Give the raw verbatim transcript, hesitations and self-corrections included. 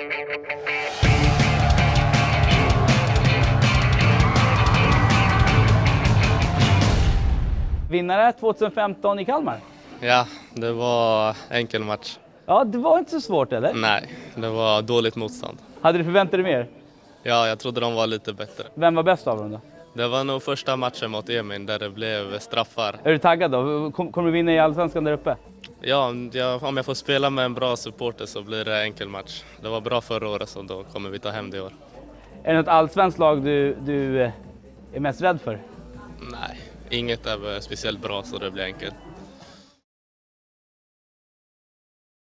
Vinnare tjugohundrafemton i Kalmar? Ja, det var enkel match. Ja, det var inte så svårt, eller? Nej, det var dåligt motstånd. Hade du förväntat dig mer? Ja, jag trodde de var lite bättre. Vem var bäst av dem då? Det var nog första matchen mot Emin där det blev straffar. Är du taggad då? Kom, kommer du vinna i Allsvenskan där uppe? Ja, jag, om jag får spela med en bra supporter så blir det enkel match. Det var bra förra året, så då kommer vi ta hem det i år. Är det något allsvenskt lag du, du är mest rädd för? Nej, inget är speciellt bra så det blir enkelt.